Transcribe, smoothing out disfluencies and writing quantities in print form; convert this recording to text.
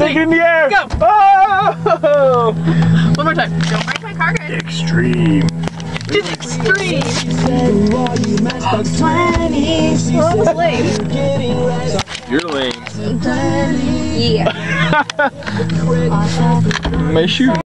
Take it in the air. Go. Oh! One more time. Don't break my car, guys. Extreme. It's extreme. We're almost late. You're lame. Yeah. My shoe.